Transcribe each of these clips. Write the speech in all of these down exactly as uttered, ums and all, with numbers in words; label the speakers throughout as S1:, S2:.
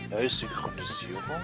S1: Neue Synchronisierung?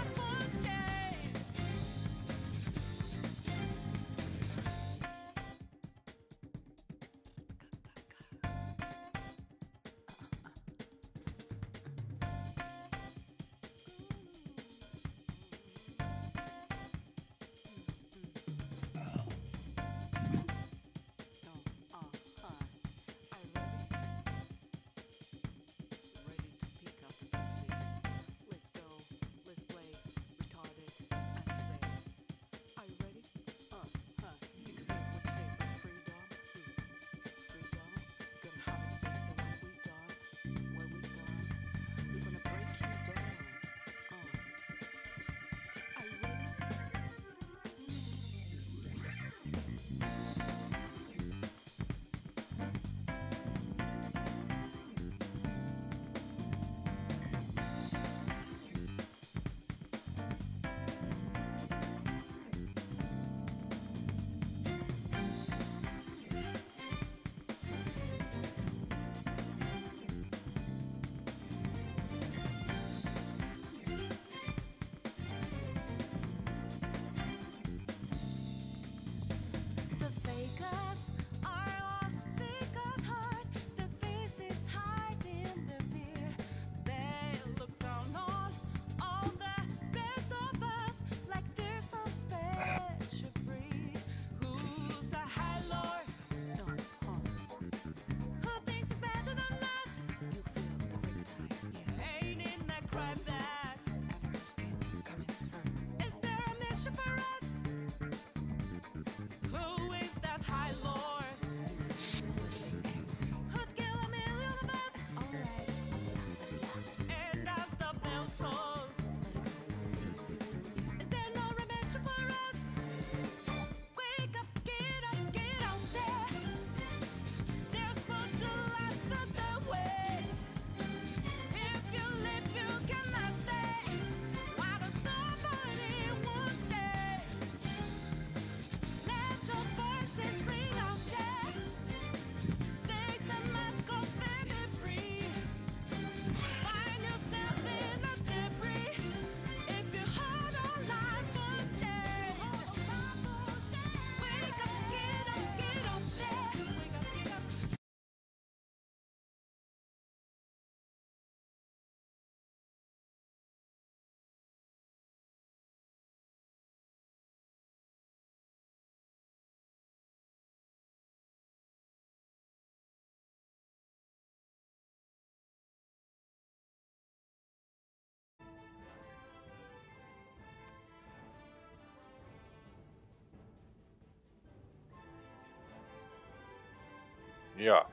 S1: Ja.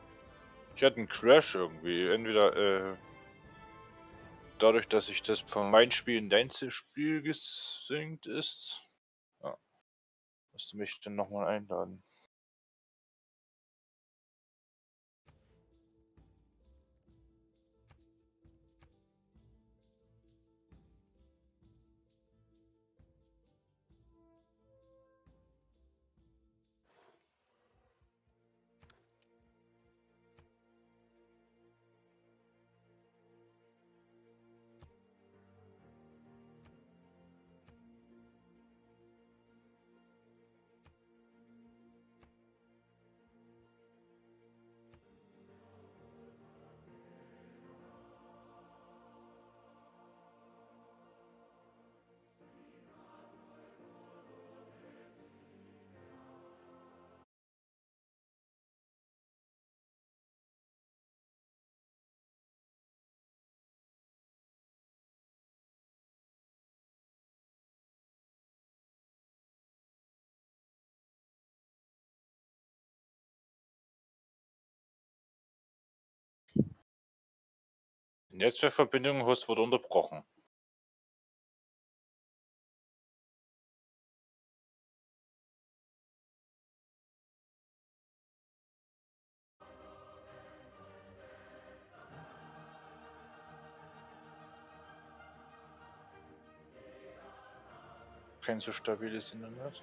S1: Ich hatte einen Crash irgendwie. Entweder äh, dadurch, dass sich das von meinem Spiel in dein Spiel gesynkt ist. Ja. Musst du mich dann nochmal einladen. Die Netzwerkverbindung Host wurde unterbrochen. Kein so stabiles Internet.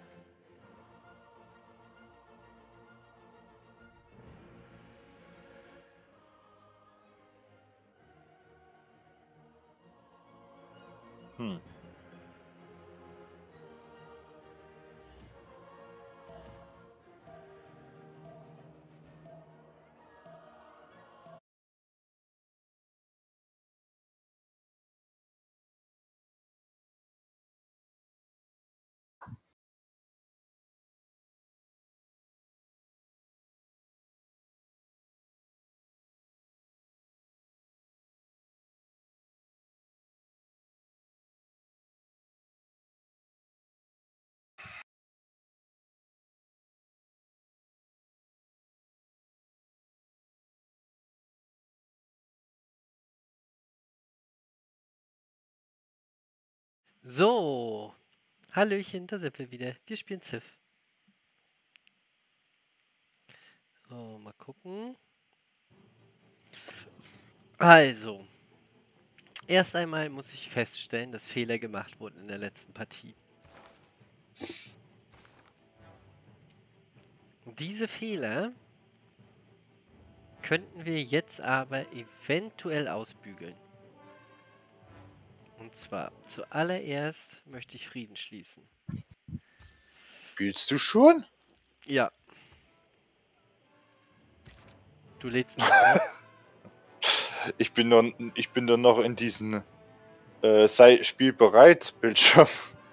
S1: Hm.
S2: So, Hallöchen, da sind wir wieder. Wir spielen Civ. So, mal gucken. Also, erst einmal muss ich feststellen, dass Fehler gemacht wurden in der letzten Partie. Diese Fehler könnten wir jetzt aber eventuell ausbügeln. Und zwar, zuallererst möchte ich Frieden schließen.
S1: Spielst du schon?
S2: Ja. Du lädst nicht, ne?
S1: Ich bin noch, ich bin doch noch in diesem äh, sei spielbereit Bildschirm.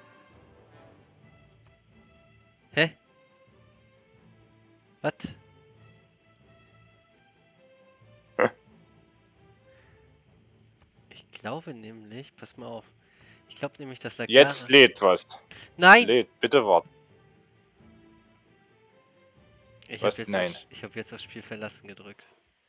S2: Hä? Was? Ich glaube nämlich, pass mal auf. Ich glaube nämlich, dass lag
S1: Jetzt
S2: daran-
S1: lädt was.
S2: Nein!
S1: Lädt, bitte warten.
S2: Ich
S1: Was?
S2: habe jetzt,
S1: Nein.
S2: auf- ich hab jetzt auf Spiel verlassen gedrückt.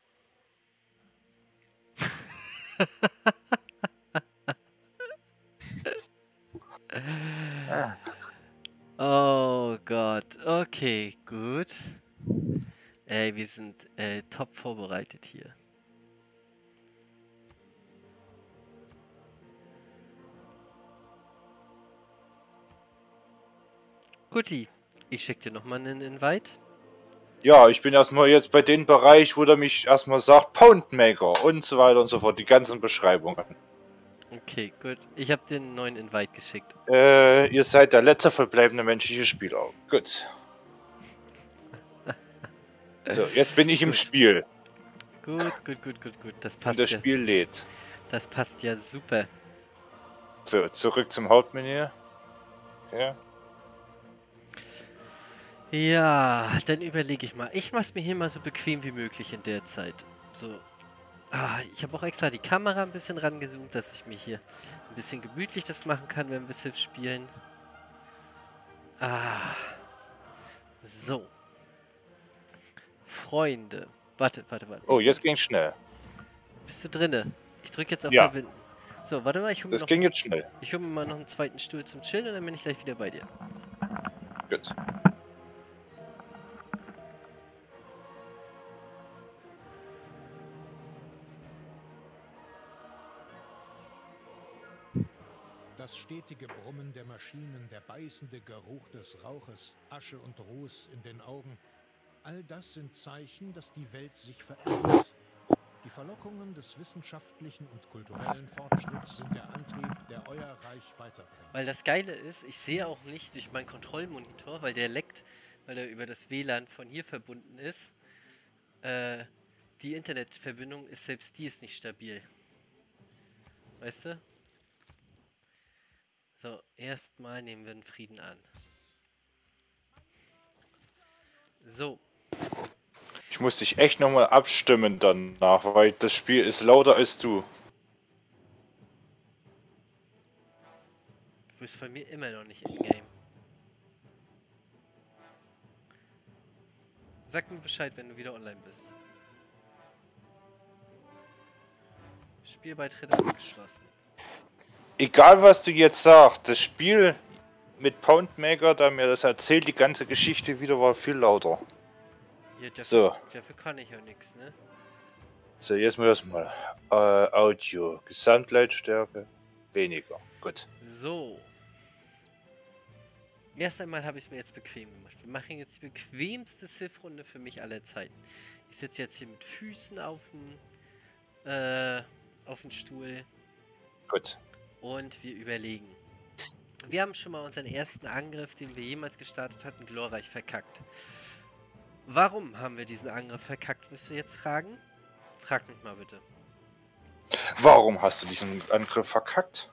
S1: Ah.
S2: Oh Gott, okay, gut. Ey, wir sind äh, top vorbereitet hier. Guti, ich schick dir nochmal einen Invite.
S1: Ja, ich bin erstmal jetzt bei dem Bereich, wo der mich erstmal sagt, Poundmaker und so weiter und so fort, die ganzen Beschreibungen.
S2: Okay, gut. Ich habe dir einen neuen Invite geschickt.
S1: Äh, ihr seid der letzte verbleibende menschliche Spieler. Gut. So, jetzt bin ich im
S2: Gut.
S1: Spiel
S2: Gut, gut, gut, gut, gut. Das
S1: und
S2: passt
S1: das
S2: ja.
S1: Spiel lädt.
S2: Das passt ja super.
S1: So, zurück zum Hauptmenü. Ja.
S2: Ja, dann überlege ich mal. Ich mache es mir hier mal so bequem wie möglich in der Zeit. So. Ah, ich habe auch extra die Kamera ein bisschen rangezoomt, dass ich mir hier ein bisschen gemütlich das machen kann, wenn wir Civ spielen. Ah. So. Freunde. Warte, warte, warte.
S1: Oh,
S2: Ich
S1: jetzt
S2: bin,
S1: ging schnell.
S2: bist du drinne? Ich drücke jetzt auf
S1: Ja.
S2: Verbinden. So, warte mal, ich hole mir,
S1: Das
S2: noch,
S1: ging jetzt schnell.
S2: ich hol mir mal noch einen zweiten Stuhl zum Chillen und dann bin ich gleich wieder bei dir.
S1: Gut.
S3: Das stetige Brummen der Maschinen, der beißende Geruch des Rauches, Asche und Ruß in den Augen, all das sind Zeichen, dass die Welt sich verändert. Die Verlockungen des wissenschaftlichen und kulturellen Fortschritts sind der Antrieb, der euer Reich weiterbringt.
S2: Weil das Geile ist, ich sehe auch nicht durch meinen Kontrollmonitor, weil der leckt, weil er über das W L A N von hier verbunden ist. Äh, die Internetverbindung ist, selbst die ist nicht stabil. Weißt du? So, erstmal nehmen wir den Frieden an. So.
S1: Ich muss dich echt nochmal abstimmen danach, weil das Spiel ist lauter als du.
S2: Du bist bei mir immer noch nicht in-game. Sag mir Bescheid, wenn du wieder online bist. Spielbeitritt abgeschlossen.
S1: Egal was du jetzt sagst, das Spiel mit Poundmaker, da mir das erzählt, die ganze Geschichte wieder war viel lauter.
S2: Ja, dafür,
S1: So.
S2: dafür kann ich ja nichts, ne?
S1: So, jetzt mal das mal. Äh, Audio, Gesamtlautstärke, weniger. Gut.
S2: So. Erst einmal habe ich es mir jetzt bequem gemacht. Wir machen jetzt die bequemste Civ-Runde für mich aller Zeiten. Ich sitze jetzt hier mit Füßen auf dem äh, auf dem Stuhl.
S1: Gut.
S2: und wir überlegen. Wir haben schon mal unseren ersten Angriff, den wir jemals gestartet hatten, glorreich verkackt. Warum haben wir diesen Angriff verkackt, wirst du jetzt fragen? Frag mich mal bitte.
S1: Warum hast du diesen Angriff verkackt?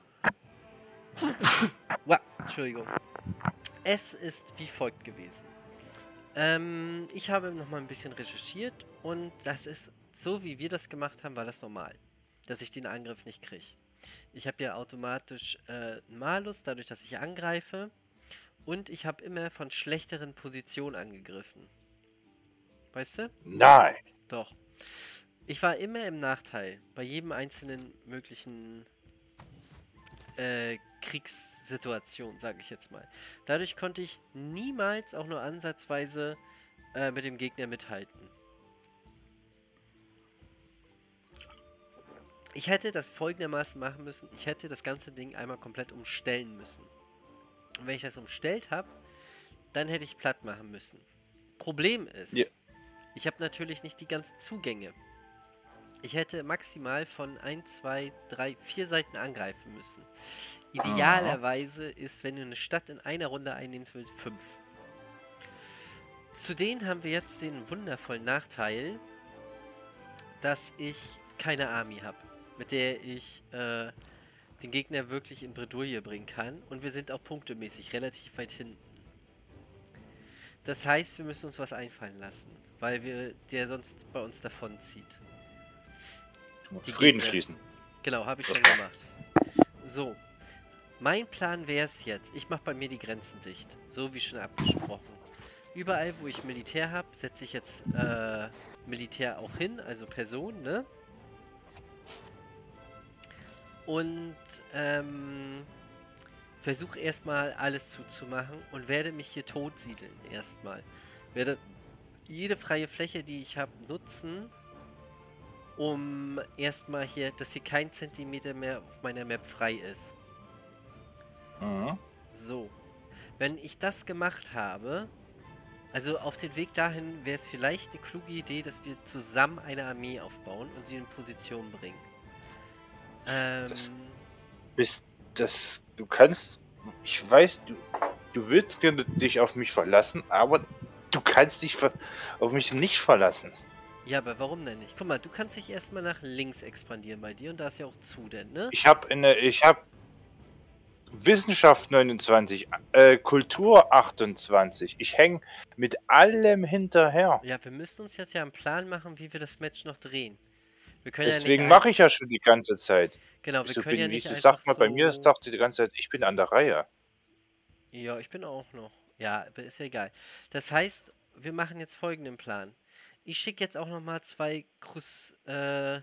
S2: Wow, Entschuldigung. Es ist wie folgt gewesen. Ähm, ich habe noch mal ein bisschen recherchiert und das ist, so wie wir das gemacht haben, war das normal, dass ich den Angriff nicht kriege. Ich habe ja automatisch äh, einen Malus, dadurch, dass ich angreife, und ich habe immer von schlechteren Positionen angegriffen. Weißt du?
S1: Nein.
S2: Doch. Ich war immer im Nachteil bei jedem einzelnen möglichen äh, Kriegssituation, sage ich jetzt mal. Dadurch konnte ich niemals auch nur ansatzweise äh, mit dem Gegner mithalten. Ich hätte das folgendermaßen machen müssen. Ich hätte das ganze Ding einmal komplett umstellen müssen. Und wenn ich das umstellt habe, dann hätte ich platt machen müssen. Problem ist,
S1: Ja.
S2: ich habe natürlich nicht die ganzen Zugänge. Ich hätte maximal von eins, zwei, drei, vier Seiten angreifen müssen. Idealerweise ist, wenn du eine Stadt in einer Runde einnimmst willst, fünf. Zudem haben wir jetzt den wundervollen Nachteil, dass ich keine Army habe, mit der ich äh, den Gegner wirklich in Bredouille bringen kann. Und wir sind auch punktemäßig relativ weit hinten. Das heißt, wir müssen uns was einfallen lassen, weil wir der sonst bei uns davonzieht. Die
S1: Frieden
S2: Gegner.
S1: schließen.
S2: Genau, habe ich schon gemacht. So, mein Plan wäre es jetzt. Ich mache bei mir die Grenzen dicht, so wie schon abgesprochen. Überall, wo ich Militär habe, setze ich jetzt äh, Militär auch hin, also Personen, ne? Und ähm, versuche erstmal alles zuzumachen und werde mich hier tot siedeln erstmal. Werde jede freie Fläche, die ich habe, nutzen, um erstmal hier, dass hier kein Zentimeter mehr auf meiner Map frei ist.
S1: Mhm.
S2: So. Wenn ich das gemacht habe, also auf den Weg dahin wäre es vielleicht eine kluge Idee, dass wir zusammen eine Armee aufbauen und sie in Position bringen. Ähm,
S1: Das- Bist das. Du kannst. Ich weiß, du, du willst gerne dich auf mich verlassen, aber du kannst dich ver auf mich nicht verlassen.
S2: ja, aber warum denn nicht? Guck mal, du kannst dich erstmal nach links expandieren bei dir und da ist ja auch zu, denn, ne?
S1: Ich habe eine. Ich habe Wissenschaft neunundzwanzig, äh, Kultur achtundzwanzig. Ich hänge mit allem hinterher.
S2: Ja, wir müssen uns jetzt ja einen Plan machen, wie wir das Match noch drehen. Wir können
S1: Deswegen
S2: ja nicht
S1: mache ich ja schon die ganze Zeit.
S2: Genau, wir
S1: Wieso
S2: können
S1: bin
S2: ja
S1: ich?
S2: nicht
S1: Wieso
S2: einfach
S1: sagt man bei mir,
S2: so...
S1: das dachte die ganze Zeit, ich bin an der Reihe.
S2: Ja, ich bin auch noch. Ja, aber ist ja egal. Das heißt, wir machen jetzt folgenden Plan. Ich schicke jetzt auch nochmal zwei Crus... Äh,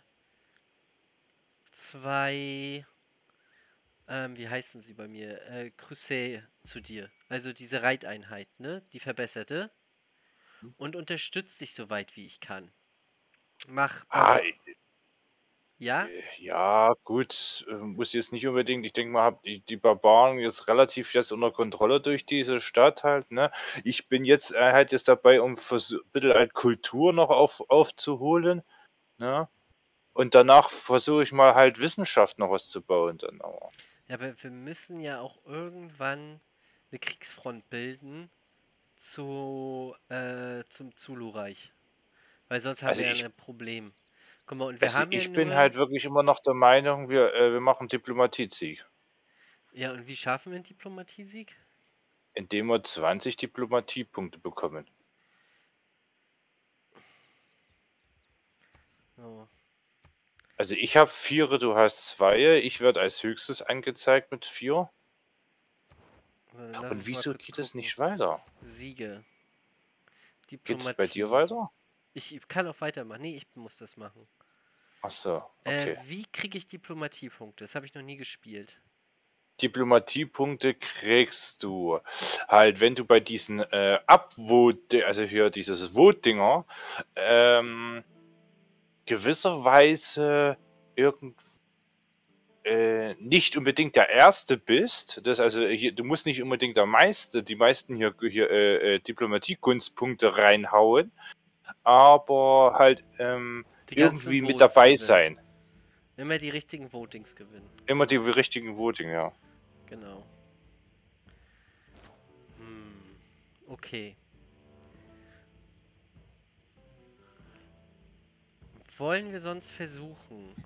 S2: zwei... Ähm, wie heißen sie bei mir? Äh, Crusade zu dir. Also diese Reiteinheit, ne? Die verbesserte. Und unterstützt dich so weit wie ich kann. Mach...
S1: Ah,
S2: Ja?
S1: ja, gut, äh, muss jetzt nicht unbedingt. Ich denke mal, hab die, die Barbaren jetzt relativ jetzt unter Kontrolle durch diese Stadt halt, ne? Ich bin jetzt äh, halt jetzt dabei, um versuch, ein bisschen halt Kultur noch auf, aufzuholen, ne? Und danach versuche ich mal halt Wissenschaft noch was zu bauen dann aber.
S2: Ja, aber wir müssen ja auch irgendwann eine Kriegsfront bilden zu, äh, zum Zulu-Reich. Weil sonst haben
S1: Also
S2: wir ja
S1: ich,
S2: ein Problem. Guck mal, und wir
S1: also
S2: haben ja
S1: ich bin
S2: nur...
S1: halt wirklich immer noch der Meinung, wir, äh, wir machen Diplomatiesieg.
S2: Ja, und wie schaffen wir einen Diplomatiesieg?
S1: Indem wir zwanzig Diplomatiepunkte bekommen.
S2: Oh.
S1: Also ich habe vier, du hast zwei. Ich werde als höchstes angezeigt mit vier.
S2: Also, lass uns
S1: Und
S2: mal
S1: wieso
S2: kurz
S1: geht es
S2: gucken.
S1: nicht weiter?
S2: Siege.
S1: Geht
S2: Diplomatie.
S1: es bei dir weiter?
S2: Ich kann auch weitermachen. Nee, ich muss das machen.
S1: Ach so, okay.
S2: Äh, wie kriege ich Diplomatiepunkte? Das habe ich noch nie gespielt.
S1: Diplomatiepunkte kriegst du halt, wenn du bei diesen äh, Upvote, also hier dieses Votinger, ähm, gewisserweise irgend äh, nicht unbedingt der Erste bist. Das also hier, du musst nicht unbedingt der meiste, die meisten hier, hier äh, äh, Diplomatiekunstpunkte reinhauen, aber halt ähm,
S2: Die ganzen
S1: irgendwie mit
S2: Votes
S1: dabei
S2: gewinnen.
S1: sein.
S2: Immer die richtigen Votings gewinnen.
S1: Immer die richtigen Voting, ja.
S2: Genau. Hm. Okay. Wollen wir sonst versuchen?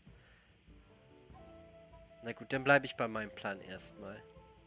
S2: Na gut, dann bleibe ich bei meinem Plan erstmal.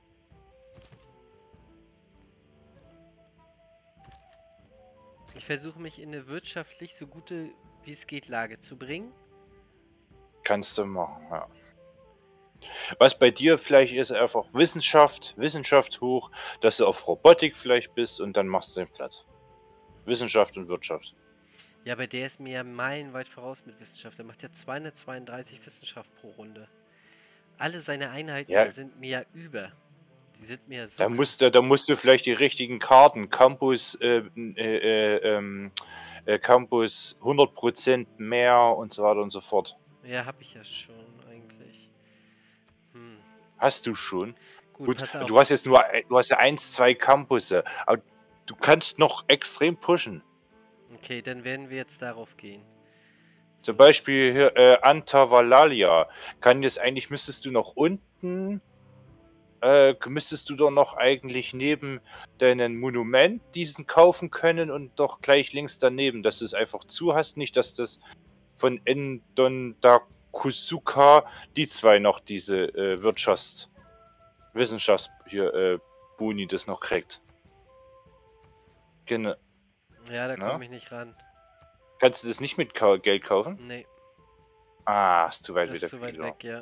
S2: Ich versuche mich in eine wirtschaftlich so gute wie es geht Lage zu bringen.
S1: Kannst du machen, ja. Was bei dir vielleicht ist, einfach Wissenschaft, Wissenschaft hoch, dass du auf Robotik vielleicht bist und dann machst du den Platz. Wissenschaft und Wirtschaft.
S2: Ja, aber der ist mir ja meilenweit voraus mit Wissenschaft. Der macht ja zweihundertzweiunddreißig Wissenschaft pro Runde. Alle seine Einheiten
S1: Ja,
S2: sind mir ja über. Die sind mir ja so...
S1: da musst du, da musst du vielleicht die richtigen Karten, Campus, äh, äh, äh, ähm, äh, Campus hundert Prozent mehr und so weiter und so fort.
S2: Ja, hab ich ja schon eigentlich. Hm.
S1: Hast du schon?
S2: Gut,
S1: Gut,
S2: pass
S1: du
S2: auf.
S1: hast jetzt nur, du hast ja eins, zwei Campusse, aber du kannst noch extrem pushen.
S2: Okay, dann werden wir jetzt darauf gehen.
S1: Zum Beispiel hier, äh, Antavalalia. Kann jetzt eigentlich, müsstest du noch unten, äh, müsstest du doch noch eigentlich neben deinem Monument diesen kaufen können und doch gleich links daneben, dass du es einfach zu hast, nicht, dass das von Endondakusuka die zwei noch diese äh, Wirtschafts-, Wissenschafts-, hier, äh, Boni das noch kriegt. Genau.
S2: Ja, da
S1: Na?
S2: komme ich nicht ran.
S1: Kannst du das nicht mit Ka Geld kaufen?
S2: Nee,
S1: Ah, ist zu weit
S2: das
S1: wieder
S2: ist zu weit
S1: wieder.
S2: weg, ja.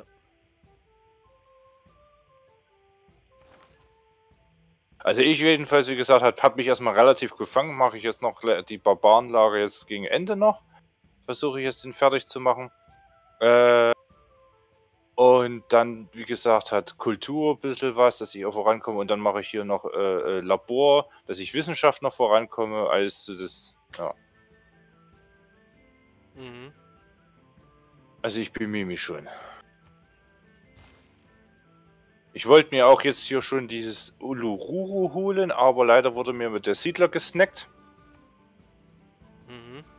S1: Also ich jedenfalls, wie gesagt, habe hab mich erstmal relativ gefangen. Mache ich jetzt noch die Barbarenlager jetzt gegen Ende noch. Versuche ich jetzt den fertig zu machen. Äh, und dann, wie gesagt, hat Kultur ein bisschen was, dass ich auch vorankomme. Und dann mache ich hier noch äh, Labor, dass ich Wissenschaft noch vorankomme. Alles so das, ja.
S2: Mhm.
S1: Also ich bemühe mich schon. Ich wollte mir auch jetzt hier schon dieses Ulururu holen, aber leider wurde mir mit der Siedler gesnackt.
S2: Mhm.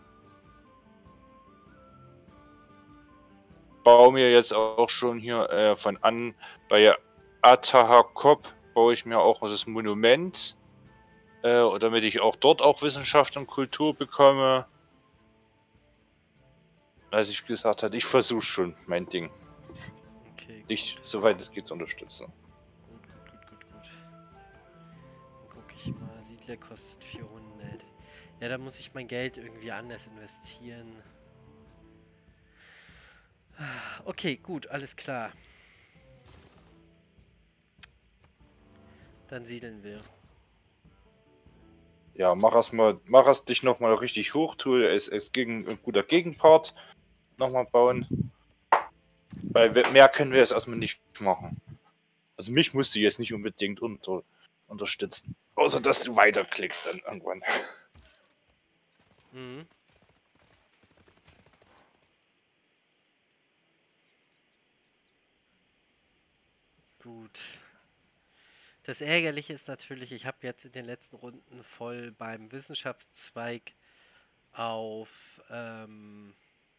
S1: Baue mir jetzt auch schon hier äh, von an bei Atahakop baue ich mir auch das Monument, äh, damit ich auch dort auch Wissenschaft und Kultur bekomme. Als ich gesagt hatte, ich versuche schon mein Ding.
S2: Okay, gut.
S1: Dich, soweit es geht, zu unterstützen.
S2: Gut, gut, gut, gut, gut. Dann gucke ich mal. Siedler kostet vierhundert. Ja, da muss ich mein Geld irgendwie anders investieren. Okay, gut, alles klar. Dann siedeln wir.
S1: Ja, mach erst mal, mach erst dich nochmal richtig hoch, tu es, es gegen ein guter Gegenpart nochmal bauen. Weil mehr können wir jetzt erstmal nicht machen. Also mich musst du jetzt nicht unbedingt unter, unterstützen. Außer dass du weiterklickst dann irgendwann.
S2: Mhm. Gut. Das Ärgerliche ist natürlich, ich habe jetzt in den letzten Runden voll beim Wissenschaftszweig auf ähm,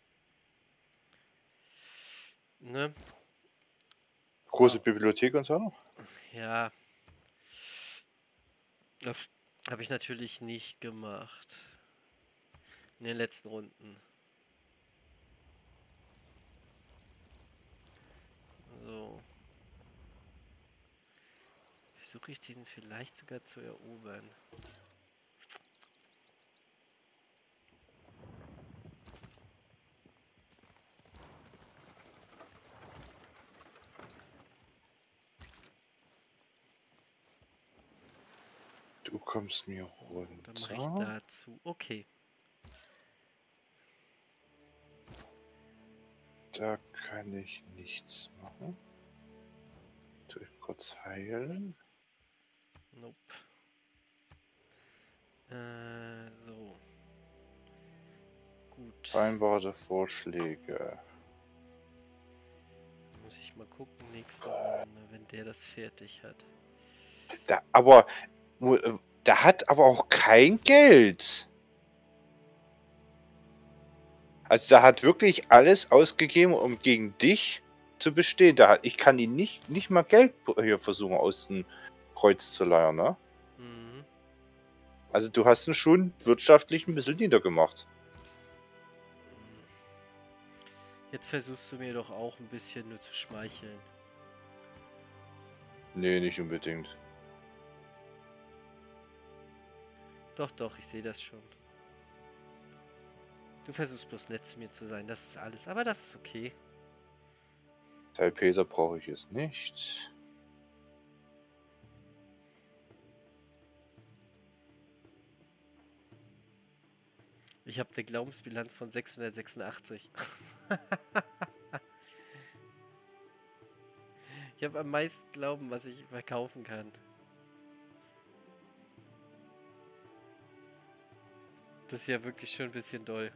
S2: ne?
S1: Große
S2: Oh,
S1: Bibliothek und so noch?
S2: ja, das habe ich natürlich nicht gemacht. In den letzten Runden. So. Versuche ich den vielleicht sogar zu erobern.
S1: Du kommst mir
S2: Dann mache ich
S1: runter.
S2: dazu. Okay.
S1: Da kann ich nichts machen. Tu ich kurz heilen.
S2: Nope. Äh, so. Gut.
S1: Vereinbarte Vorschläge.
S2: Muss ich mal gucken, nächste Runde, wenn der das fertig hat.
S1: Da, aber, wo, äh, der hat aber auch kein Geld. Also da hat wirklich alles ausgegeben, um gegen dich zu bestehen. Da hat, ich kann ihn nicht, nicht mal Geld hier versuchen aus dem Kreuz zu leiern, ne?
S2: Mhm.
S1: Also du hast ihn schon wirtschaftlich ein bisschen niedergemacht.
S2: Jetzt versuchst du mir doch auch ein bisschen nur zu schmeicheln.
S1: Nee, nicht unbedingt.
S2: Doch, doch, ich sehe das schon. Du versuchst bloß nett zu mir zu sein, das ist alles. Aber das ist okay.
S1: Salpeter brauche ich jetzt nicht.
S2: Ich habe eine Glaubensbilanz von sechshundertsechsundachtzig. Ich habe am meisten Glauben, was ich verkaufen kann. Das ist ja wirklich schon ein bisschen doll.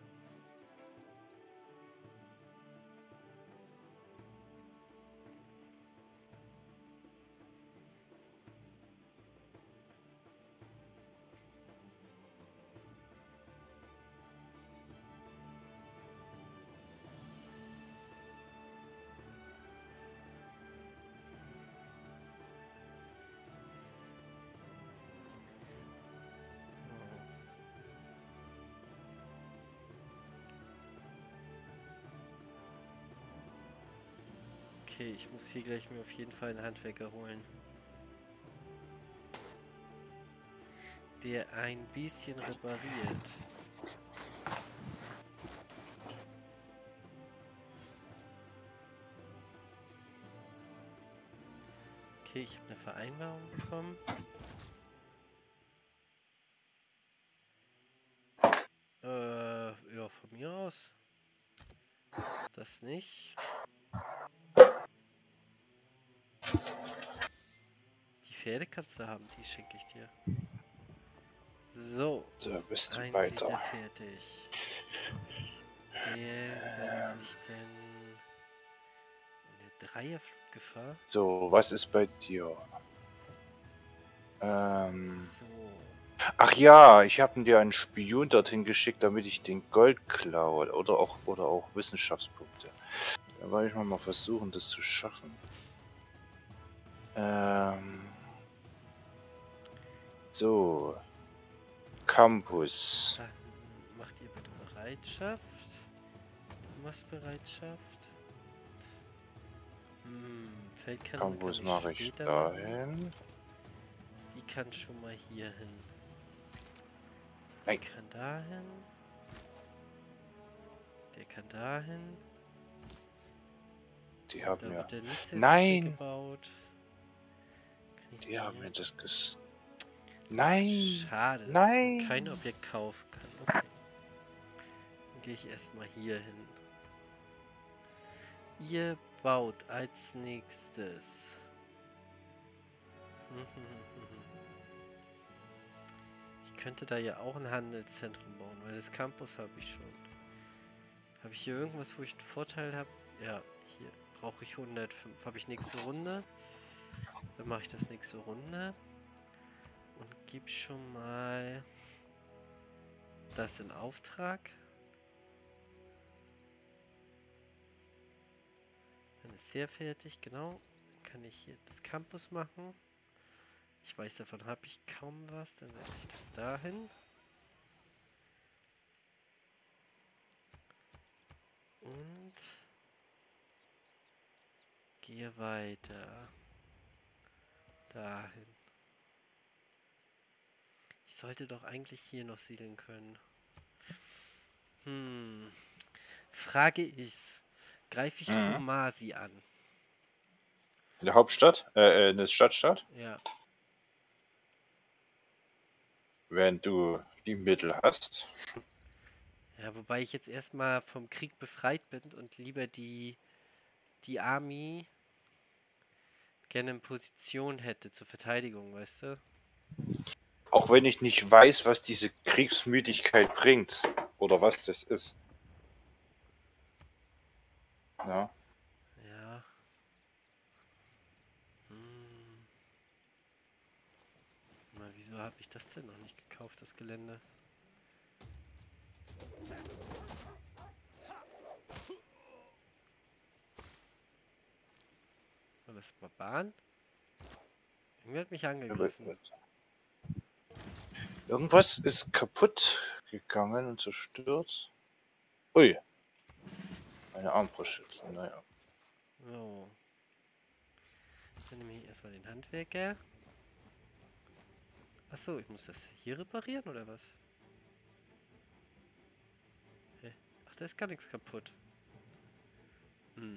S2: Okay, ich muss hier gleich mir auf jeden Fall einen Handwerker holen. Der ein bisschen repariert. Okay, ich habe eine Vereinbarung bekommen. Äh, ja, von mir aus. Das nicht. Die Pferde kannst du haben, die schenke ich dir. So,
S1: So, bist du
S2: ein
S1: weiter.
S2: Siedler fertig. Wen setze ich denn? Eine Dreierfluggefahr?
S1: So, was ist bei dir? Ähm.
S2: So.
S1: Ach ja, ich habe dir einen Spion dorthin geschickt, damit ich den Gold klaue. Oder auch, oder auch Wissenschaftspunkte. Da wollte ich mal versuchen, das zu schaffen. Ähm. So. Campus.
S2: Dann macht ihr bitte Bereitschaft. Du machst Bereitschaft. Hm, Feldkanone kann
S1: Campus
S2: ich
S1: mache ich
S2: später machen.
S1: dahin.
S2: Die kann schon mal hier hin. Die
S1: Nein.
S2: kann dahin. Der kann dahin.
S1: Die haben
S2: Da
S1: mir.
S2: wird der nächste
S1: Nein!
S2: Siedler gebaut. Kann ich
S1: Die haben
S2: hier-
S1: mir das ges. Nein!
S2: Schade, dass ich mir kein
S1: Nein!
S2: Objekt kaufen kann. Okay. Dann gehe ich erstmal hier hin. Ihr baut als nächstes. Ich könnte da ja auch ein Handelszentrum bauen, weil das Campus habe ich schon. Habe ich hier irgendwas, wo ich einen Vorteil habe? Ja, hier brauche ich hundertfünf. Habe ich nächste Runde? Dann mache ich das nächste Runde. Und gib schon mal das in Auftrag. Dann ist sehr fertig, genau. Dann kann ich hier das Campus machen. Ich weiß, davon habe ich kaum was. Dann setze ich das dahin. Und gehe weiter. Dahin. Ich sollte doch eigentlich hier noch siedeln können. Hm. Frage ist, greife ich
S1: Mhm.
S2: Kumasi an?
S1: In der Hauptstadt? Äh, in der Stadtstadt?
S2: Ja.
S1: Wenn du die Mittel hast.
S2: Ja, wobei ich jetzt erstmal vom Krieg befreit bin und lieber die, die Army gerne in Position hätte zur Verteidigung, weißt du?
S1: Auch wenn ich nicht weiß, was diese Kriegsmüdigkeit bringt. Oder was das ist. Ja.
S2: Ja. Hm. Mal, wieso habe ich das denn noch nicht gekauft, das Gelände? War das Barbaren? Irgendwer hat mich angegriffen.
S1: Irgendwas ist kaputt gegangen und zerstört. Ui. Eine Armbrustschütze, naja.
S2: So. Dann nehme ich erstmal den Handwerker. Achso, ich muss das hier reparieren oder was? Hä? Ach, da ist gar nichts kaputt. Hm.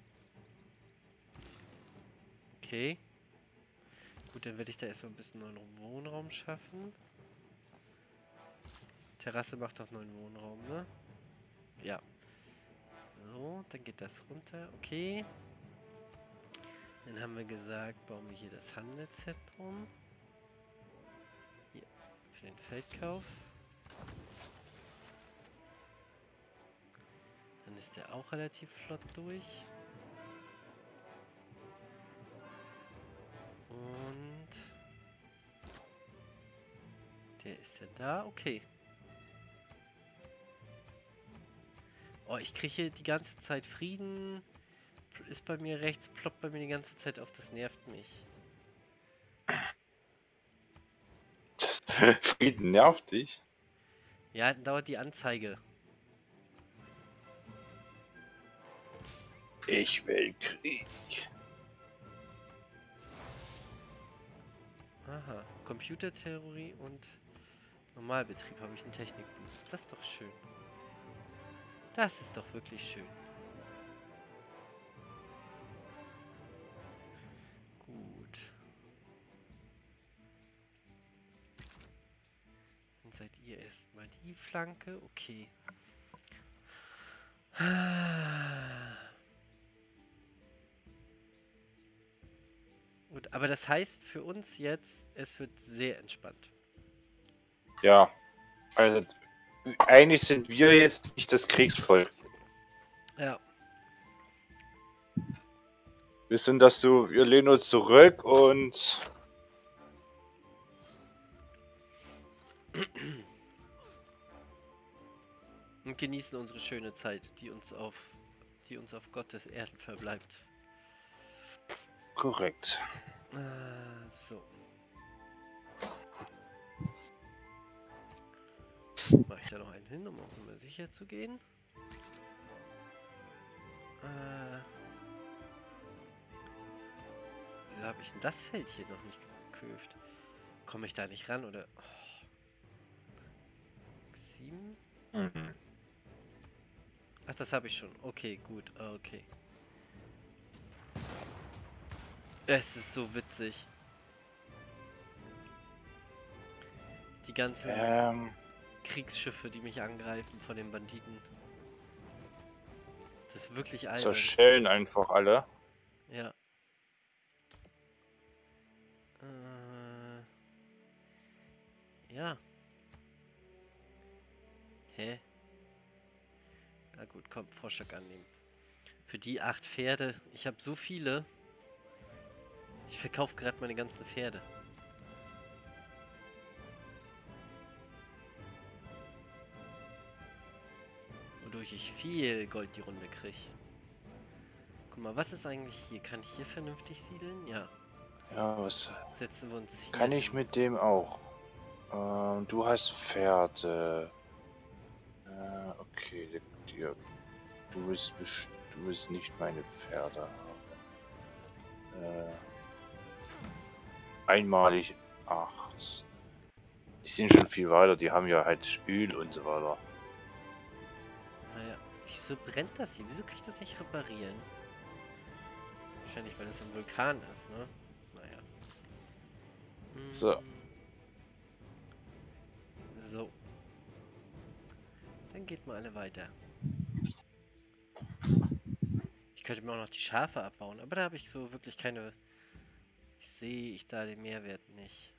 S2: Okay. Gut, dann werde ich da erstmal ein bisschen neuen Wohnraum schaffen. Terrasse macht auch neuen Wohnraum, ne? Ja. So, dann geht das runter. Okay. Dann haben wir gesagt, bauen wir hier das Handelszentrum. Hier, für den Feldkauf. Dann ist der auch relativ flott durch. Und der ist ja da. Okay. Oh, ich kriege hier die ganze Zeit Frieden. Ist bei mir rechts, ploppt bei mir die ganze Zeit auf. Das nervt mich.
S1: Frieden nervt dich?
S2: Ja, dann dauert die Anzeige.
S1: Ich will Krieg.
S2: Aha. Computertheorie und Normalbetrieb habe ich einen Technikboost. Das ist doch schön. Das ist doch wirklich schön. Gut. Dann seid ihr erstmal die Flanke. Okay. Gut, aber das heißt für uns jetzt, es wird sehr entspannt.
S1: Ja. Also, eigentlich sind wir jetzt nicht das Kriegsvolk.
S2: Ja.
S1: Wir sind das so, wir lehnen uns zurück und
S2: Und genießen unsere schöne Zeit, die uns auf, die uns auf Gottes Erden verbleibt.
S1: korrekt.
S2: Äh, so. Mache ich da noch einen hin, um auch immer sicher zu gehen. Äh, wieso habe ich denn das Feld hier noch nicht geköpft? Komme ich da nicht ran, oder? Oh. Sieben?
S1: Mhm.
S2: Ach, das habe ich schon. Okay, gut. Okay. Es ist so witzig. Die ganzen
S1: Ähm,
S2: Kriegsschiffe, die mich angreifen von den Banditen. Das ist wirklich albern.
S1: zerschellen einfach alle.
S2: Ja. Äh, ja. Hä? Na gut, komm, Vorschlag annehmen. Für die acht Pferde. Ich habe so viele. Ich verkaufe gerade meine ganzen Pferde. Wodurch ich viel Gold die Runde kriege. Guck mal, was ist eigentlich hier? Kann ich hier vernünftig siedeln? Ja.
S1: Ja, was
S2: Setzen wir uns hier
S1: kann ich
S2: hin.
S1: mit dem auch? Ähm, du hast Pferde. Äh, okay, die, die, du willst best- du willst nicht meine Pferde haben. Äh, einmalig acht. Die sind schon viel weiter, die haben ja halt Öl und so weiter.
S2: Naja, wieso brennt das hier? Wieso kann ich das nicht reparieren? Wahrscheinlich, weil das ein Vulkan ist, ne? Naja. Hm.
S1: So.
S2: So. Dann geht mal alle weiter. Ich könnte mir auch noch die Schafe abbauen, aber da habe ich so wirklich keine... Ich sehe ich da den Mehrwert nicht.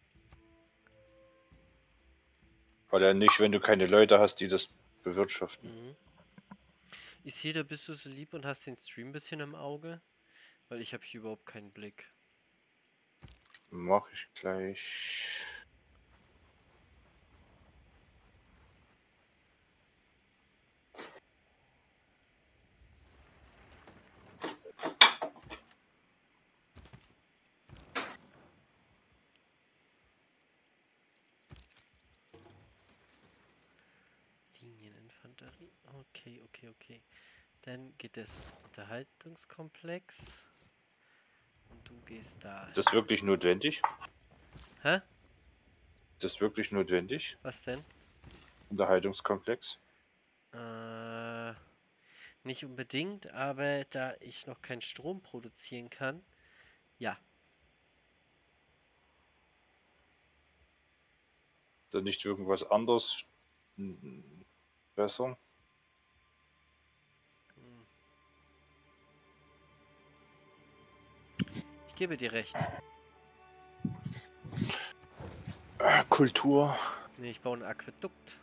S1: Weil ja nicht, wenn du keine Leute hast, die das bewirtschaften.
S2: Mhm. Ich sehe, da bist du so lieb und hast den Stream ein bisschen im Auge, weil ich habe hier überhaupt keinen Blick.
S1: Mach ich gleich.
S2: okay, okay, okay. Dann geht das Unterhaltungskomplex. Und du gehst da.
S1: Ist das wirklich notwendig?
S2: Hä?
S1: Ist das wirklich notwendig?
S2: Was denn?
S1: Unterhaltungskomplex?
S2: Äh, nicht unbedingt, aber da ich noch keinen Strom produzieren kann, ja.
S1: Da nicht irgendwas anderes besser?
S2: Ich gebe dir recht.
S1: Kultur.
S2: Nee, ich baue ein Aquädukt.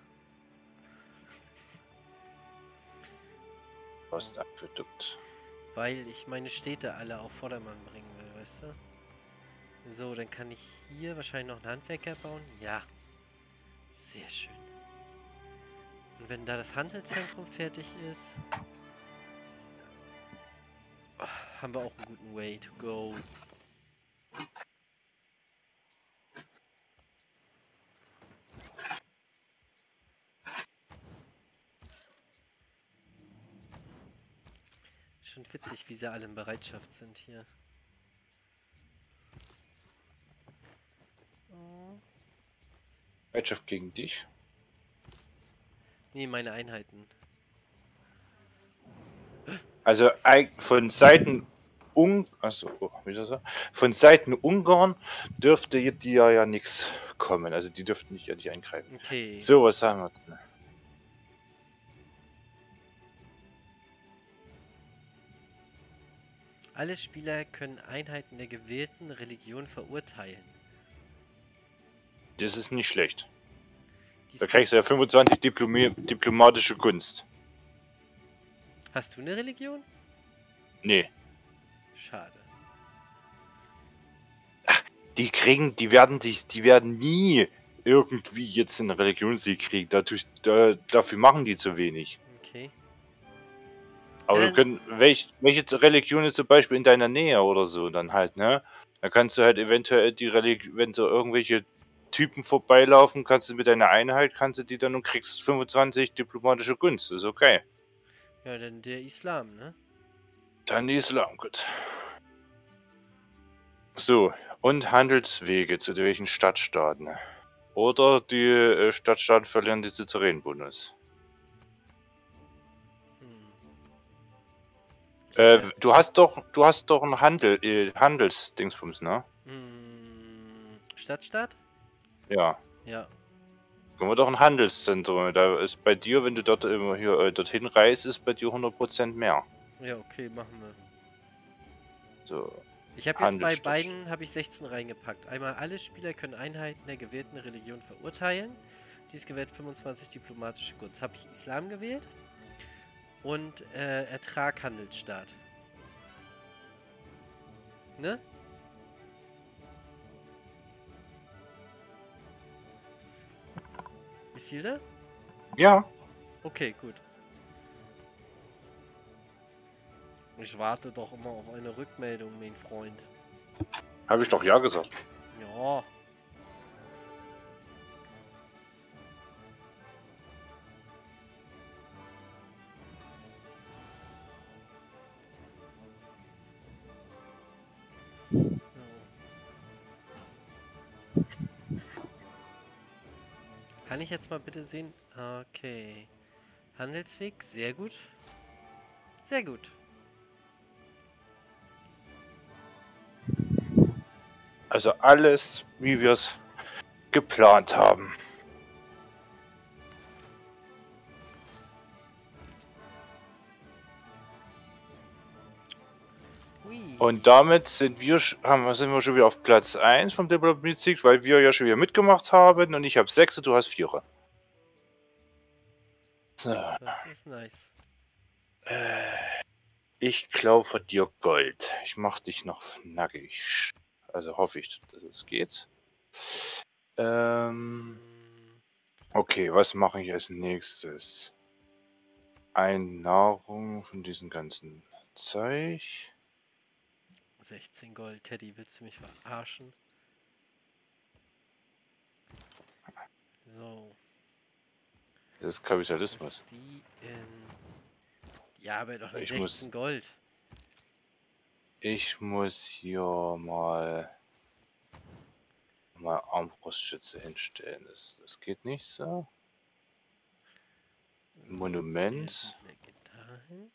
S1: Was ein Aquädukt.
S2: Weil ich meine Städte alle auf Vordermann bringen will, weißt du? So, dann kann ich hier wahrscheinlich noch einen Handwerker bauen. Ja. Sehr schön. Und wenn da das Handelszentrum fertig ist, haben wir auch einen guten Way to go. Schon witzig, wie sie alle in Bereitschaft sind hier. Oh.
S1: Bereitschaft gegen dich?
S2: Nee, meine Einheiten.
S1: Also von Seiten Un also, oh, wie soll ich sagen? Von Seiten Ungarn dürfte dir ja nichts kommen. Also die dürften nicht an dich eingreifen.
S2: Okay.
S1: So, was sagen wir denn?
S2: Alle Spieler können Einheiten der gewählten Religion verurteilen.
S1: Das ist nicht schlecht.
S2: Dies
S1: Da kriegst du ja fünfundzwanzig Diplom diplomatische Gunst.
S2: Hast du eine Religion?
S1: Nee.
S2: Schade.
S1: Ach, die kriegen, die werden dich, die werden nie irgendwie jetzt einen Religionssieg kriegen. Dadurch, da, dafür machen die zu wenig.
S2: Okay.
S1: Aber
S2: Ja,
S1: du können, welch, welche Religion ist zum Beispiel in deiner Nähe oder so, dann halt, ne? Da kannst du halt eventuell die Religion, wenn so irgendwelche Typen vorbeilaufen, kannst du mit deiner Einheit, kannst du die dann und kriegst fünfundzwanzig diplomatische Gunst. Ist okay.
S2: Ja, dann der Islam, ne?
S1: Dann die Islam, gut. So, und Handelswege zu welchen Stadtstaaten? Oder die äh, Stadtstaaten verlieren die Suzeränbonus.
S2: Hm.
S1: Äh,
S2: Ja.
S1: du hast doch, du hast doch ein Handel, äh, Handelsdingsbums, ne?
S2: Hm. Stadtstaat?
S1: Ja.
S2: Ja.
S1: Können wir doch ein Handelszentrum. Da ist bei dir, wenn du dort immer hier äh, dorthin reist, ist bei dir hundert Prozent mehr.
S2: Ja, okay, machen wir.
S1: So.
S2: Ich habe jetzt bei beiden habe ich sechzehn reingepackt. Einmal alle Spieler können Einheiten der gewählten Religion verurteilen. Dies gewährt fünfundzwanzig diplomatische Gunst. Habe ich Islam gewählt. Und äh, Ertrag Handelsstaat. Ne? Ist Hilda?
S1: Ja.
S2: Okay, gut. Ich warte doch immer auf eine Rückmeldung, mein Freund.
S1: Habe ich doch ja gesagt.
S2: Ja. Kann ich jetzt mal bitte sehen? Okay. Handelsweg, sehr gut. Sehr gut.
S1: Also alles, wie wir es geplant haben.
S2: Hui.
S1: Und damit sind wir, haben, sind wir schon wieder auf Platz eins vom Diplomatie-Sieg, weil wir ja schon wieder mitgemacht haben und ich habe sechs und du hast vier. So.
S2: Das ist nice.
S1: Äh, ich glaube von dir Gold. Ich mach dich noch nackig. Also hoffe ich, dass es geht. Ähm, okay, was mache ich als nächstes? Ein Nahrung von diesem ganzen Zeug.
S2: sechzehn Gold. Teddy, willst du mich verarschen? So.
S1: Das ist Kapitalismus.
S2: Ist die in... Ja, aber doch nicht
S1: Ich
S2: sechzehn
S1: muss,
S2: Gold.
S1: ich muss hier mal mal Armbrustschütze hinstellen. Das, das geht nicht so.
S2: So, der
S1: Monument.
S2: Siedler geht dahin.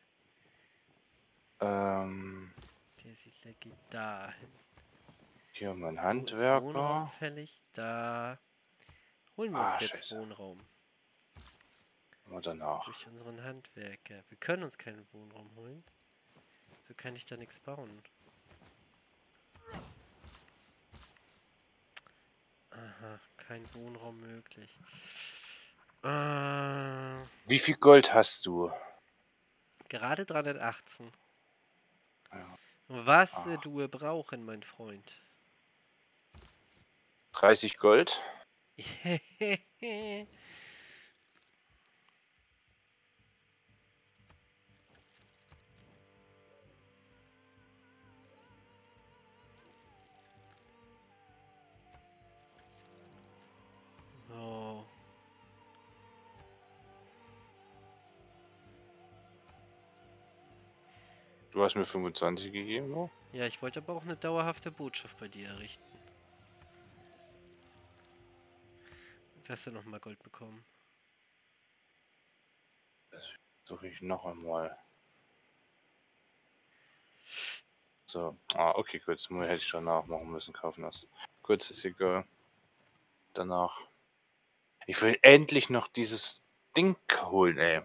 S1: Ähm,
S2: Der Siedler geht dahin.
S1: hier mein
S2: Wo ist Wohnraum
S1: Handwerker.
S2: fällig? Da holen wir
S1: Ah,
S2: uns jetzt
S1: scheiße.
S2: Wohnraum.
S1: Aber danach.
S2: Durch unseren Handwerker. Wir können uns keinen Wohnraum holen. So kann ich da nichts bauen. Aha, kein Wohnraum möglich. Äh,
S1: Wie viel Gold hast du?
S2: gerade dreihundertachtzehn.
S1: Ja.
S2: Was äh,
S1: Ah,
S2: du brauchen, mein Freund?
S1: dreißig Gold.
S2: Oh.
S1: Du hast mir fünfundzwanzig gegeben, oder?
S2: Ja, ich wollte aber auch eine dauerhafte Botschaft bei dir errichten. Jetzt hast du noch mal Gold bekommen.
S1: Das suche ich noch einmal. So, ah, okay, gut. Das hätte ich schon nachmachen müssen, kaufen das. Gut, ist egal. Danach. Ich will endlich noch dieses Ding holen, ey.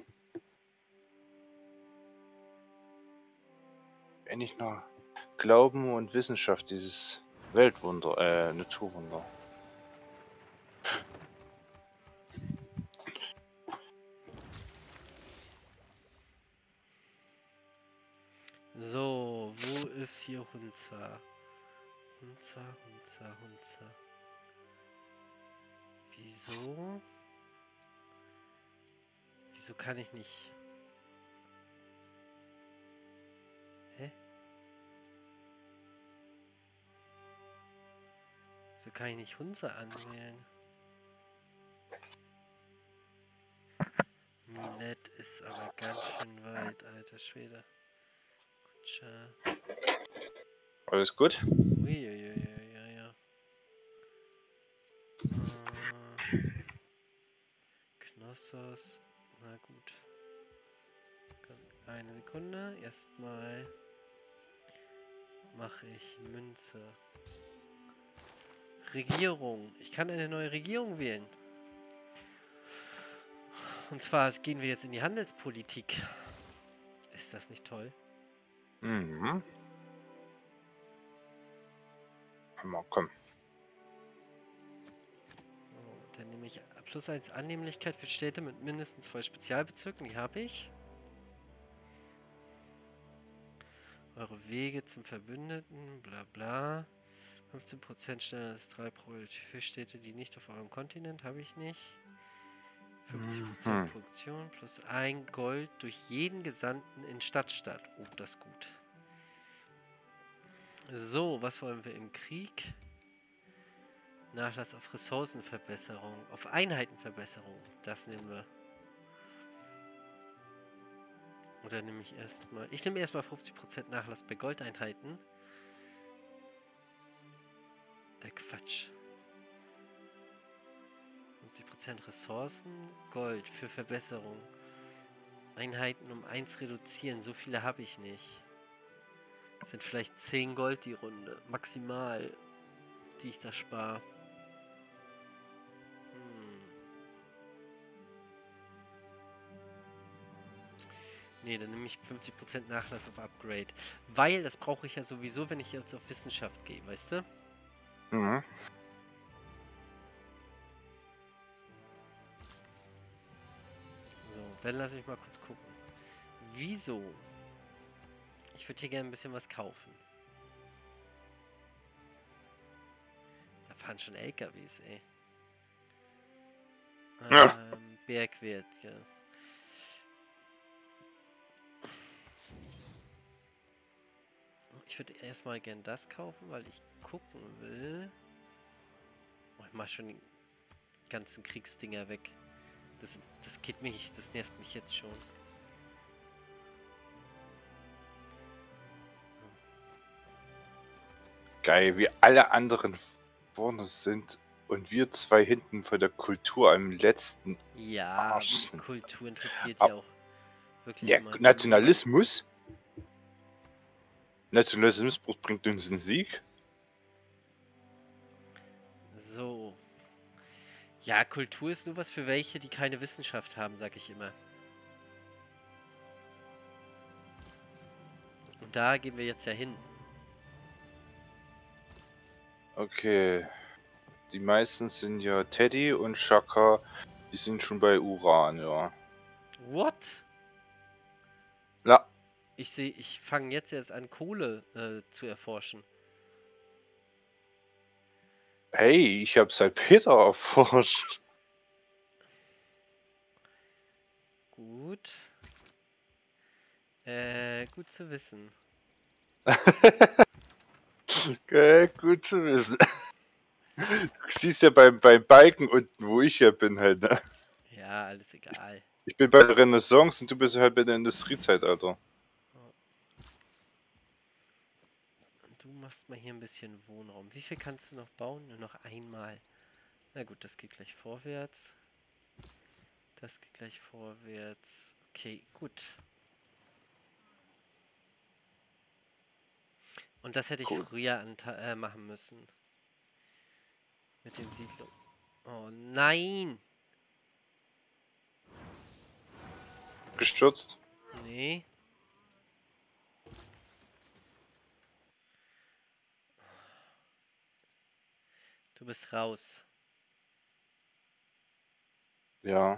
S1: Endlich noch Glauben und Wissenschaft, dieses Weltwunder, äh, Naturwunder.
S2: So, wo ist hier Hunza? Hunza, Hunza, Hunza. Wieso? Wieso kann ich nicht? Hä? Wieso kann ich nicht Hunza anwählen? Minette ist aber ganz schön weit, alter Schwede. Kutscher.
S1: Alles gut?
S2: Uiuiuiui, ja. Äh, Knossos. Na gut. Eine Sekunde. Erstmal mache ich Münze. Regierung. Ich kann eine neue Regierung wählen. Und zwar gehen wir jetzt in die Handelspolitik. Ist das nicht toll?
S1: Mhm. Mal, komm.
S2: So, dann nehme ich plus eins Annehmlichkeit für Städte mit mindestens zwei Spezialbezirken. Die habe ich. Eure Wege zum Verbündeten, bla bla. fünfzehn Prozent schneller als drei für Städte, die nicht auf eurem Kontinent, habe ich nicht. fünfzig Prozent
S1: Mhm.
S2: Produktion plus ein Gold durch jeden Gesandten in Stadtstadt. Oh, das ist gut. So, was wollen wir im Krieg? Nachlass auf Ressourcenverbesserung, auf Einheitenverbesserung. Das nehmen wir. Oder nehme ich erstmal. Ich nehme erstmal fünfzig Prozent Nachlass bei Goldeinheiten. Äh, Quatsch. fünfzig Prozent Ressourcen, Gold für Verbesserung. Einheiten um eins reduzieren, so viele habe ich nicht. Das sind vielleicht zehn Gold die Runde, maximal, die ich da spare. Hm. Ne, dann nehme ich fünfzig Prozent Nachlass auf Upgrade. Weil, das brauche ich ja sowieso, wenn ich jetzt auf Wissenschaft gehe, weißt du?
S1: Mhm.
S2: So, dann lass mich mal kurz gucken. Wieso? Ich würde hier gerne ein bisschen was kaufen. Da fahren schon L K Ws, ey.
S1: Ja.
S2: Ähm, Bergwert, ja. Ich würde erstmal gern das kaufen, weil ich gucken will. Oh, ich mach schon die ganzen Kriegsdinger weg. Das, das geht mich, das nervt mich jetzt schon.
S1: Geil, wie alle anderen vorne sind und wir zwei hinten von der Kultur am letzten
S2: Ja,
S1: Arsch.
S2: die Kultur interessiert
S1: Ab-
S2: ja auch wirklich
S1: Der
S2: immer
S1: Nationalismus? Nationalismus bringt uns einen Sieg?
S2: So. Ja, Kultur ist nur was für welche, die keine Wissenschaft haben, sag ich immer. Und da gehen wir jetzt ja hin.
S1: Okay. Die meisten sind ja Teddy und Shaka, die sind schon bei Uran, ja.
S2: What?
S1: Ja.
S2: Ich sehe, ich fange jetzt erst an, Kohle äh, zu erforschen.
S1: Hey, ich hab Salpeter erforscht.
S2: Gut. Äh, gut zu wissen.
S1: Okay, gut zu wissen. Du siehst ja beim, beim Balken unten, wo ich ja bin halt, ne?
S2: Ja, alles egal.
S1: Ich bin bei der Renaissance und du bist halt bei der Industriezeitalter.
S2: Und du machst mal hier ein bisschen Wohnraum. Wie viel kannst du noch bauen? Nur noch einmal. Na gut, das geht gleich vorwärts. Das geht gleich vorwärts. Okay, gut. Und das hätte ich
S1: Gut.
S2: früher anta- äh, machen müssen. Mit den Siedlungen. Oh nein!
S1: Gestürzt.
S2: Nee. Du bist raus.
S1: Ja.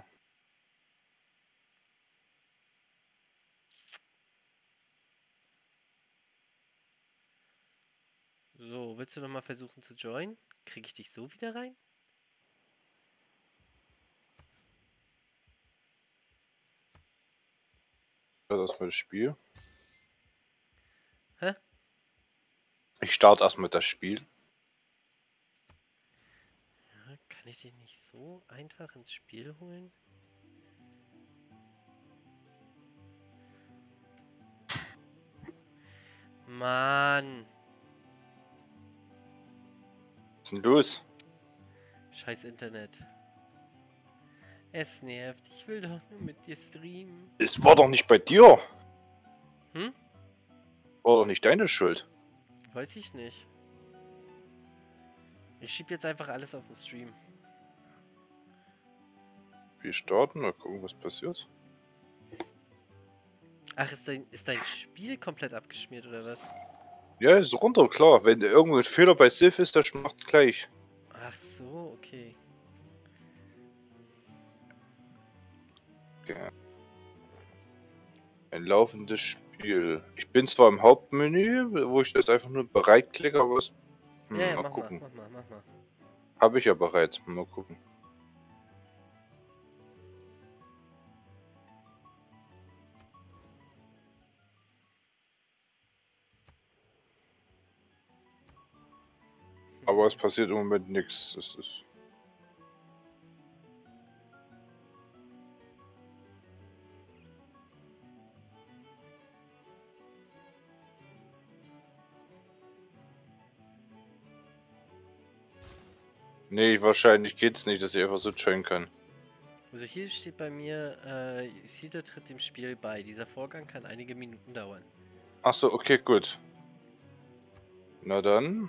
S2: So, willst du noch mal versuchen zu joinen? Kriege ich dich so wieder rein?
S1: Das ist erstmal das Spiel.
S2: Hä?
S1: Ich starte erstmal das Spiel.
S2: Ja, kann ich dich nicht so einfach ins Spiel holen? Mann!
S1: Was ist denn los?
S2: Scheiß Internet. Es nervt. Ich will doch nur mit dir streamen.
S1: Es war doch nicht bei dir.
S2: Hm?
S1: War doch nicht deine Schuld.
S2: Weiß ich nicht. Ich schieb jetzt einfach alles auf den Stream.
S1: Wir starten, mal gucken, was passiert.
S2: Ach, ist dein, ist dein Spiel komplett abgeschmiert oder was?
S1: Ja, ist runter, klar. Wenn irgendwo ein Fehler bei Civ ist, das macht gleich.
S2: Ach so, okay.
S1: Okay. Ein laufendes Spiel. Ich bin zwar im Hauptmenü, wo ich das einfach nur bereit klicke, aber es... Hm,
S2: Ja, ja,
S1: mal
S2: mach
S1: gucken.
S2: mal, mach mal, mach mal.
S1: Habe ich ja bereits. Mal gucken. Aber es passiert im Moment nichts. Es ist... Nee, wahrscheinlich geht's nicht, dass ich einfach so joinen kann.
S2: Also hier steht bei mir, äh, Sida tritt dem Spiel bei. Dieser Vorgang kann einige Minuten dauern.
S1: Ach so, okay, gut. Na dann.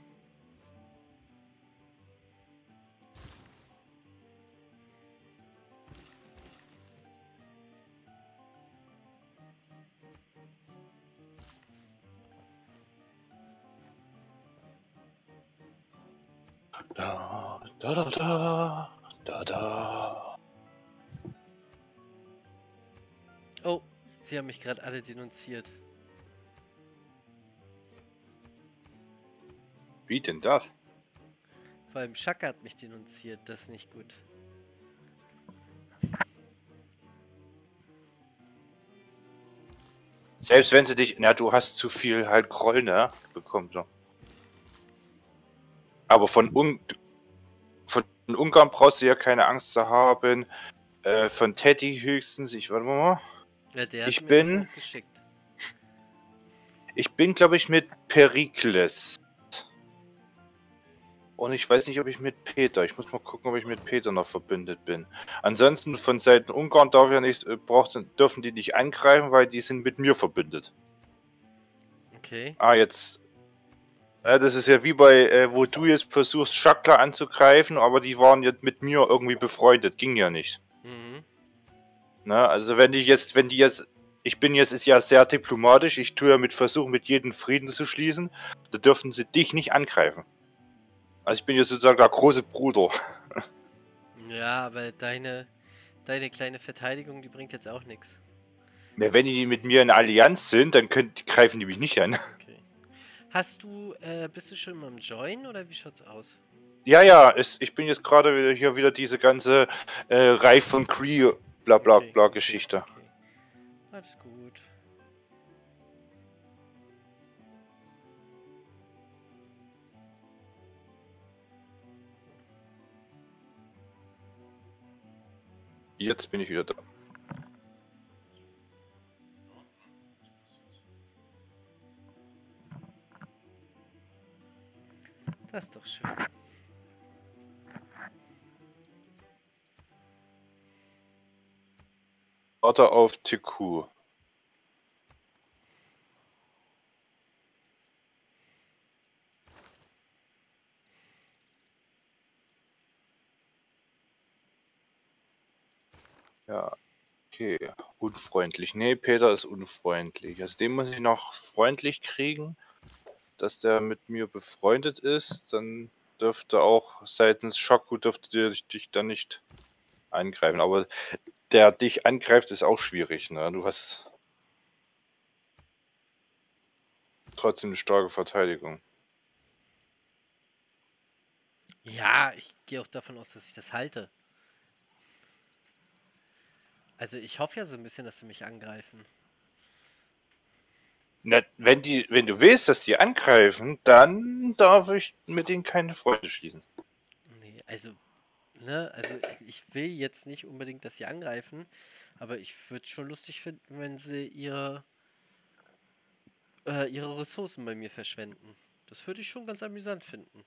S1: Da, da, da, da, da, da.
S2: Oh, sie haben mich gerade alle denunziert.
S1: Wie denn das?
S2: Vor allem Shaka hat mich denunziert, das ist nicht gut.
S1: Selbst wenn sie dich... Na, du hast zu viel halt Groll, ne? Bekommt so. Aber von, Un von Ungarn brauchst du ja keine Angst zu haben. Äh, von Teddy höchstens, ich warte mal.
S2: Ja, der
S1: Ich
S2: hat mir
S1: bin-
S2: das auch geschickt.
S1: Ich bin, glaube ich, mit Perikles. Und ich weiß nicht, ob ich mit Peter. Ich muss mal gucken, ob ich mit Peter noch verbündet bin. Ansonsten von Seiten Ungarn darf ja nicht, äh, braucht, dürfen die nicht angreifen, weil die sind mit mir verbündet.
S2: Okay.
S1: Ah, jetzt. Ja, das ist ja wie bei, äh, wo du jetzt versuchst, Shakla anzugreifen, aber die waren jetzt mit mir irgendwie befreundet. Ging ja nicht.
S2: Mhm.
S1: Na, also wenn die jetzt, wenn die jetzt. Ich bin jetzt ist ja sehr diplomatisch. Ich tue ja mit Versuchen, mit jedem Frieden zu schließen. Da dürfen sie dich nicht angreifen. Also ich bin jetzt sozusagen der große Bruder.
S2: Ja, aber deine, deine kleine Verteidigung, die bringt jetzt auch nichts.
S1: Ja, wenn die mit mir in Allianz sind, dann können, die greifen die mich nicht an.
S2: Okay. Hast du, äh, bist du schon mal im Join oder wie schaut's aus?
S1: Ja, ja, es, ich bin jetzt gerade wieder hier wieder diese ganze äh, Reihe von Cree bla bla
S2: Okay,
S1: bla
S2: okay,
S1: Geschichte.
S2: Okay. Alles gut.
S1: Jetzt bin ich wieder da.
S2: Das ist doch schön.
S1: Warte auf T Q. Ja, okay. Unfreundlich. Nee, Peter ist unfreundlich. Also den muss ich noch freundlich kriegen, dass der mit mir befreundet ist. Dann dürfte auch seitens Shaku dürfte dich, dich dann nicht angreifen. Aber der dich angreift, ist auch schwierig, ne? Du hast trotzdem eine starke Verteidigung.
S2: Ja, ich gehe auch davon aus, dass ich das halte. Also ich hoffe ja so ein bisschen, dass sie mich angreifen.
S1: Na, wenn die, wenn du willst, dass die angreifen, dann darf ich mit denen keine Freunde schließen.
S2: Nee, also, ne, also ich, ich will jetzt nicht unbedingt, dass sie angreifen, aber ich würde es schon lustig finden, wenn sie ihre, äh, ihre Ressourcen bei mir verschwenden. Das würde ich schon ganz amüsant finden.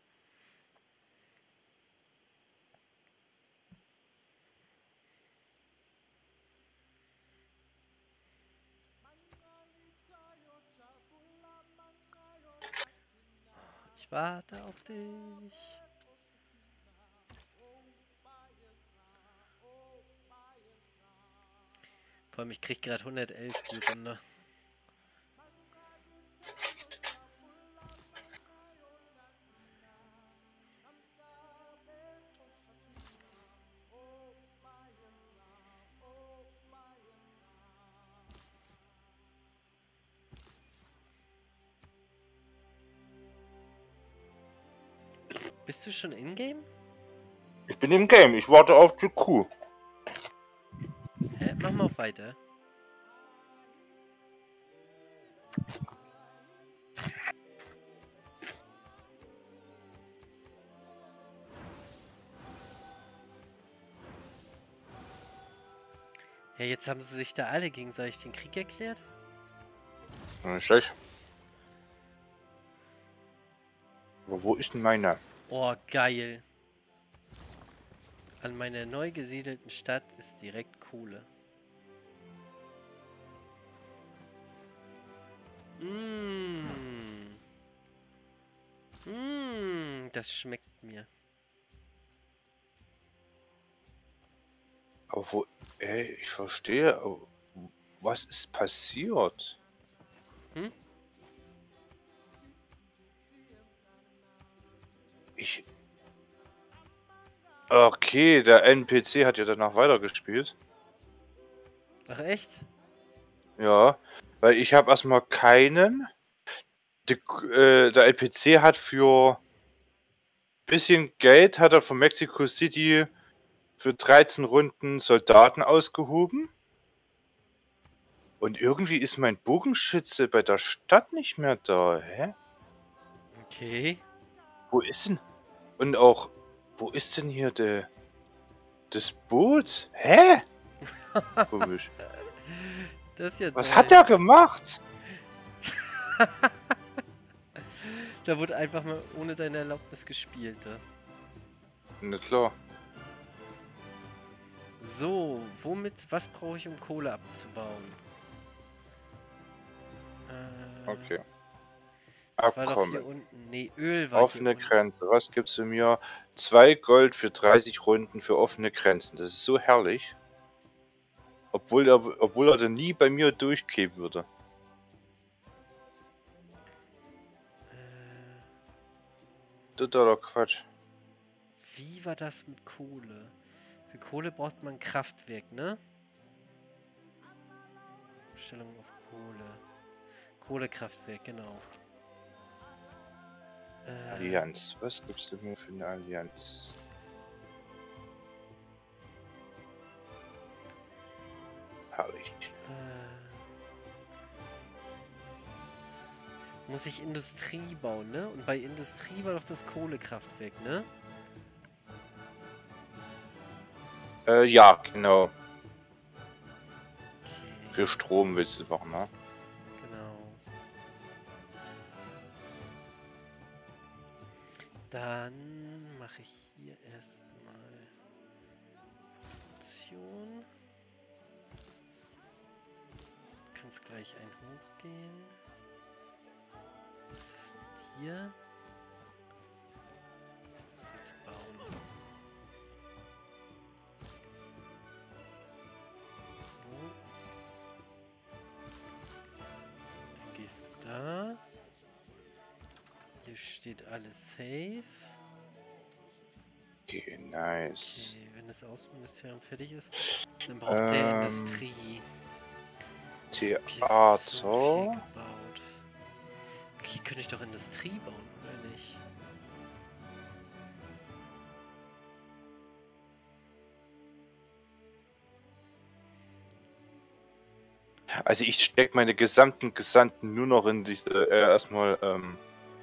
S2: Ich warte auf dich. Vor allem, ich krieg gerade hundertelf die Runde. Bist du schon in-game?
S1: Ich bin im Game, ich warte auf T Q.
S2: Hä? Mach mal auf weiter. Ja, jetzt haben sie sich da alle gegenseitig den Krieg erklärt?
S1: Nicht schlecht. Aber wo ist denn meiner?
S2: Oh, geil. An meiner neu gesiedelten Stadt ist direkt Kohle. Mmh. Mmh, das schmeckt mir.
S1: Aber wo, ey, ich verstehe, aber was ist passiert?
S2: Hm?
S1: Ich... Okay, der N P C hat ja danach weitergespielt.
S2: Ach echt?
S1: Ja, weil ich habe erstmal keinen. Die, äh, der N P C hat für bisschen Geld hat er von Mexico City für dreizehn Runden Soldaten ausgehoben. Und irgendwie ist mein Bogenschütze bei der Stadt nicht mehr da, hä?
S2: Okay.
S1: Wo ist denn? Und auch, wo ist denn hier der... Das Boot? Hä? Komisch.
S2: Das ist ja
S1: Was
S2: toll.
S1: hat er gemacht?
S2: Da wurde einfach mal ohne deine Erlaubnis gespielt. Ja.
S1: Na klar.
S2: So, womit, was brauche ich, um Kohle abzubauen? Äh,
S1: Okay.
S2: das war doch hier
S1: Abkommen.
S2: unten. Nee, Öl war
S1: Offene
S2: hier unten.
S1: Grenze. Was gibst du mir? Zwei Gold für dreißig Runden für offene Grenzen. Das ist so herrlich. Obwohl er, obwohl er dann nie bei mir durchgehen würde.
S2: Äh,
S1: Totaler Quatsch.
S2: wie war das mit Kohle? Für Kohle braucht man ein Kraftwerk, ne? Stellung auf Kohle. Kohlekraftwerk, genau. Äh,
S1: Allianz. Was gibst du mir für eine Allianz? Herrlich.
S2: äh, muss ich Industrie bauen, ne? Und bei Industrie war doch das Kohlekraftwerk, ne?
S1: Äh, ja, genau.
S2: Okay,
S1: Für Strom willst du machen, ne?
S2: genau. Dann mache ich hier erstmal Produktion. Du kannst gleich ein hochgehen. Was ist mit dir? Du sollst bauen. So. Dann gehst du da. Hier steht alles safe.
S1: Okay, nice.
S2: Okay, wenn das Außenministerium fertig ist, dann braucht der
S1: Ähm,
S2: Industrie. Hier ist so viel
S1: Theater.
S2: gebaut. Hier könnte ich doch Industrie bauen, oder nicht?
S1: Also ich stecke meine gesamten Gesandten nur noch in diese, äh, erstmal, ähm,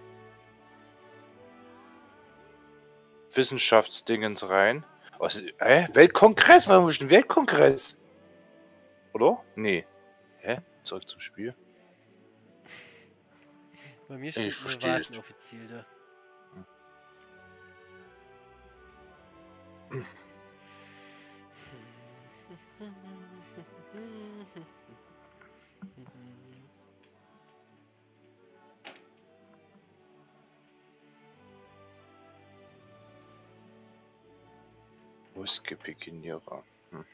S1: Wissenschaftsdingens rein. Was, hä? Weltkongress? Warum ist ein Weltkongress? Oder? Nee. Hä? Zurück zum Spiel.
S2: Bei mir
S1: Ich
S2: steht nur
S1: verstehe
S2: Warten
S1: es.
S2: offiziell da.
S1: Muskelpikinierer. Hm.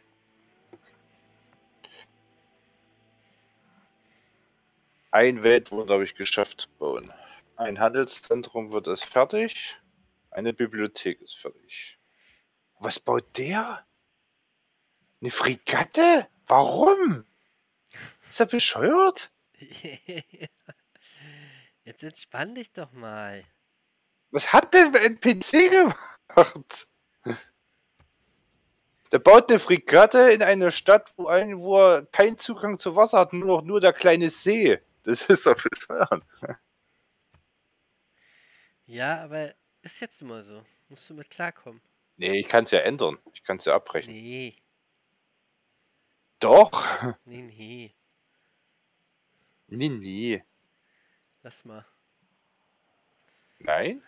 S1: Ein Weltwunder habe ich geschafft zu bauen. Ein Handelszentrum wird es fertig. Eine Bibliothek ist fertig. Was baut der? Eine Fregatte? Warum? Ist er bescheuert?
S2: Jetzt entspann dich doch mal.
S1: Was hat denn ein P C gemacht? Der baut eine Fregatte in eine Stadt, wo, ein, wo er keinen Zugang zu Wasser hat, nur noch nur der kleine See. Das ist doch bescheuert.
S2: Ja, aber ist jetzt immer so. Musst du mit klarkommen.
S1: Nee, ich kann es ja ändern. Ich kann es ja abbrechen.
S2: Nee,
S1: Doch.
S2: nee, nee.
S1: Nee, nee.
S2: Lass mal.
S1: Nein?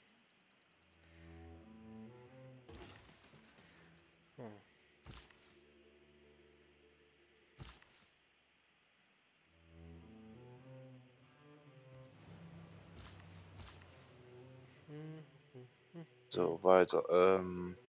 S2: Oh.
S1: So, weiter. Ähm.